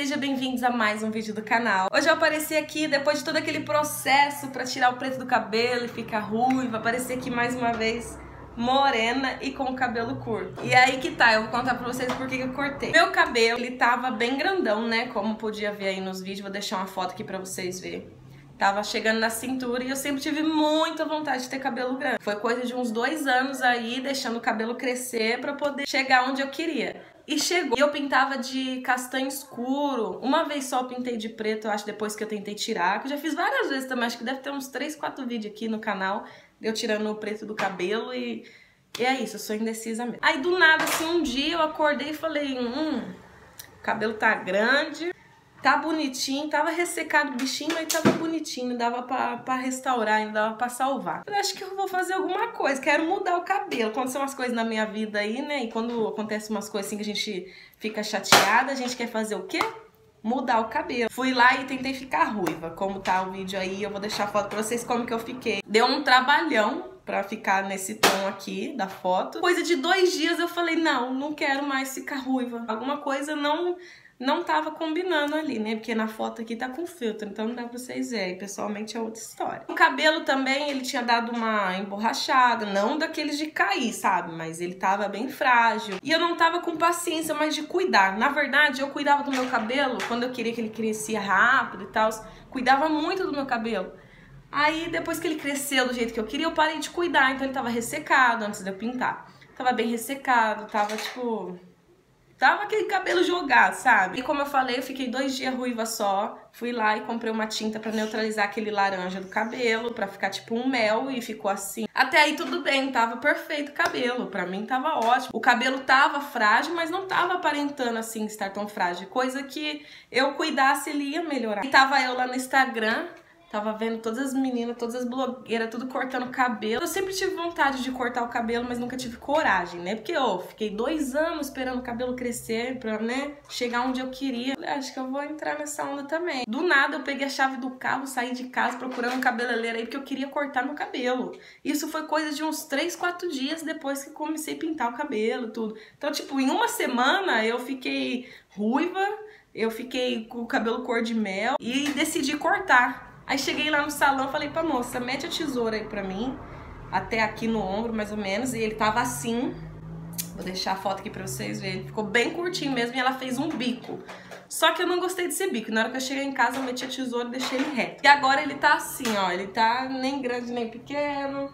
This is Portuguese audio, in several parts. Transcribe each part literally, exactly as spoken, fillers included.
sejam bem-vindos a mais um vídeo do canal. Hoje eu apareci aqui depois de todo aquele processo pra tirar o preto do cabelo e ficar ruiva. Apareci aqui mais uma vez morena e com o cabelo curto. E aí que tá, eu vou contar pra vocês por que eu cortei. Meu cabelo, ele tava bem grandão, né, como podia ver aí nos vídeos. Vou deixar uma foto aqui pra vocês verem. Tava chegando na cintura e eu sempre tive muita vontade de ter cabelo grande. Foi coisa de uns dois anos aí, deixando o cabelo crescer pra poder chegar onde eu queria. E chegou. E eu pintava de castanho escuro. Uma vez só eu pintei de preto, eu acho, depois que eu tentei tirar. Que eu já fiz várias vezes também, acho que deve ter uns três, quatro vídeos aqui no canal. Eu tirando o preto do cabelo e... E é isso, eu sou indecisa mesmo. Aí do nada, assim, um dia eu acordei e falei... Hum, o cabelo tá grande... Tá bonitinho, tava ressecado o bichinho, mas tava bonitinho, dava pra, pra restaurar, ainda dava pra salvar. Eu acho que eu vou fazer alguma coisa, quero mudar o cabelo. Aconteceu umas coisas na minha vida aí, né? E quando acontece umas coisas assim que a gente fica chateada, a gente quer fazer o quê? Mudar o cabelo. Fui lá e tentei ficar ruiva, como tá o vídeo aí, eu vou deixar a foto pra vocês como que eu fiquei. Deu um trabalhão pra ficar nesse tom aqui da foto. Coisa de dois dias eu falei, não, não quero mais ficar ruiva. Alguma coisa não... Não tava combinando ali, né? Porque na foto aqui tá com filtro, então não dá pra vocês verem. Pessoalmente é outra história. O cabelo também, ele tinha dado uma emborrachada. Não daqueles de cair, sabe? Mas ele tava bem frágil. E eu não tava com paciência mais de cuidar. Na verdade, eu cuidava do meu cabelo quando eu queria que ele crescia rápido e tal. Cuidava muito do meu cabelo. Aí, depois que ele cresceu do jeito que eu queria, eu parei de cuidar. Então ele tava ressecado antes de eu pintar. Tava bem ressecado, tava tipo... Tava aquele cabelo jogado, sabe? E como eu falei, eu fiquei dois dias ruiva só. Fui lá e comprei uma tinta pra neutralizar aquele laranja do cabelo, pra ficar tipo um mel, e ficou assim. Até aí tudo bem, tava perfeito o cabelo. Pra mim tava ótimo. O cabelo tava frágil, mas não tava aparentando assim estar tão frágil. Coisa que eu cuidasse, ele ia melhorar. E tava eu lá no Instagram... Tava vendo todas as meninas, todas as blogueiras, tudo cortando cabelo. Eu sempre tive vontade de cortar o cabelo, mas nunca tive coragem, né? Porque eu fiquei dois anos esperando o cabelo crescer pra, né, chegar onde eu queria. Falei, acho que eu vou entrar nessa onda também. Do nada eu peguei a chave do carro, saí de casa procurando um cabeleireiro aí, porque eu queria cortar meu cabelo. Isso foi coisa de uns três, quatro dias depois que comecei a pintar o cabelo, tudo. Então, tipo, em uma semana eu fiquei ruiva, eu fiquei com o cabelo cor de mel e decidi cortar. Aí cheguei lá no salão, falei pra moça, mete a tesoura aí pra mim, até aqui no ombro, mais ou menos, e ele tava assim. Vou deixar a foto aqui pra vocês verem. Ficou bem curtinho mesmo e ela fez um bico. Só que eu não gostei desse bico. Na hora que eu cheguei em casa, eu meti a tesoura e deixei ele reto. E agora ele tá assim, ó, ele tá nem grande nem pequeno.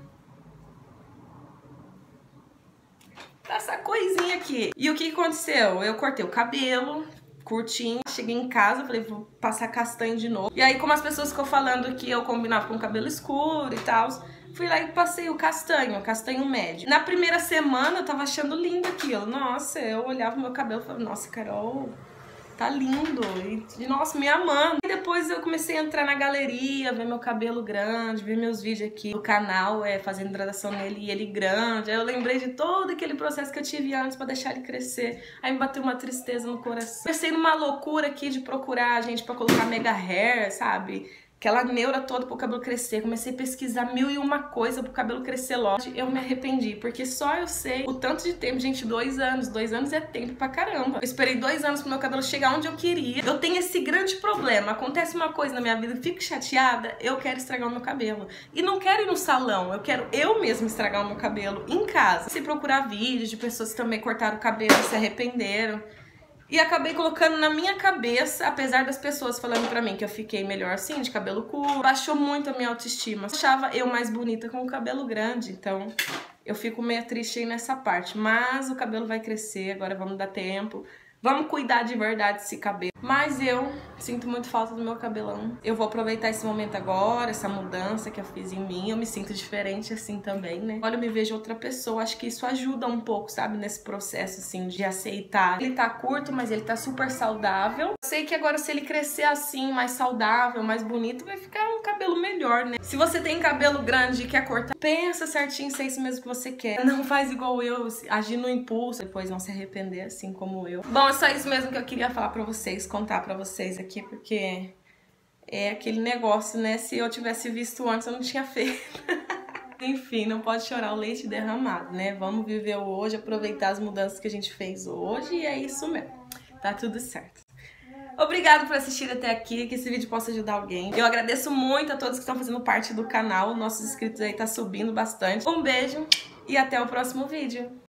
Tá essa coisinha aqui. E o que aconteceu? Eu cortei o cabelo... curtinho, cheguei em casa, falei, vou passar castanho de novo. E aí, como as pessoas ficam falando que eu combinava com cabelo escuro e tal, fui lá e passei o castanho, o castanho médio. Na primeira semana, eu tava achando lindo aquilo. Nossa, eu olhava o meu cabelo e falava, nossa, Carol, tá lindo. E, nossa, me amando. E depois eu comecei a entrar na galeria, ver meu cabelo grande, ver meus vídeos aqui do canal, é, fazendo hidratação nele e ele grande. Aí eu lembrei de todo aquele processo que eu tive antes pra deixar ele crescer. Aí me bateu uma tristeza no coração. Comecei numa loucura aqui de procurar gente pra colocar mega hair, sabe? Aquela neura toda pro cabelo crescer. Comecei a pesquisar mil e uma coisa pro cabelo crescer logo. Eu me arrependi, porque só eu sei o tanto de tempo. Gente, dois anos. Dois anos é tempo pra caramba. Eu esperei dois anos pro meu cabelo chegar onde eu queria. Eu tenho esse grande problema. Acontece uma coisa na minha vida, eu fico chateada, eu quero estragar o meu cabelo. E não quero ir no salão, eu quero eu mesma estragar o meu cabelo em casa. Comecei a procurar vídeos de pessoas que também cortaram o cabelo e se arrependeram. E acabei colocando na minha cabeça, apesar das pessoas falando pra mim que eu fiquei melhor assim, de cabelo curto, baixou muito a minha autoestima. Achava eu mais bonita com o cabelo grande, então eu fico meio triste aí nessa parte. Mas o cabelo vai crescer, agora vamos dar tempo. Vamos cuidar de verdade desse cabelo. Mas eu sinto muito falta do meu cabelão. Eu vou aproveitar esse momento agora, essa mudança que eu fiz em mim. Eu me sinto diferente assim também, né? Olha, eu me vejo outra pessoa. Acho que isso ajuda um pouco, sabe? Nesse processo, assim, de aceitar. Ele tá curto, mas ele tá super saudável. Eu sei que agora, se ele crescer assim, mais saudável, mais bonito, vai ficar um cabelo melhor, né? Se você tem cabelo grande e quer cortar, pensa certinho se é isso mesmo que você quer. Não faz igual eu, agir no impulso, depois não se arrepender, assim como eu. Bom, é só isso mesmo que eu queria falar pra vocês, contar pra vocês aqui, porque é aquele negócio, né? Se eu tivesse visto antes, eu não tinha feito. Enfim, não pode chorar o leite derramado, né? Vamos viver o hoje, aproveitar as mudanças que a gente fez hoje e é isso mesmo. Tá tudo certo. Obrigado por assistir até aqui, que esse vídeo possa ajudar alguém. Eu agradeço muito a todos que estão fazendo parte do canal. Nossos inscritos aí tá subindo bastante. Um beijo e até o próximo vídeo.